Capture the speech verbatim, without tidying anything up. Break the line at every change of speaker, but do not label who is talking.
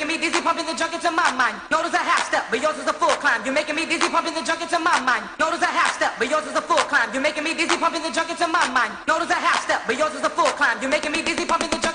making me dizzy, pumping the junk into my mind. Notice a half step, but yours is a full climb. You're making me dizzy, pumping the junk into my mind. Notice a half step, but yours is a full climb. You're making me dizzy, pumping the junk into my mind. Notice a half step, but yours is a full climb. You're making me dizzy, pumping the junk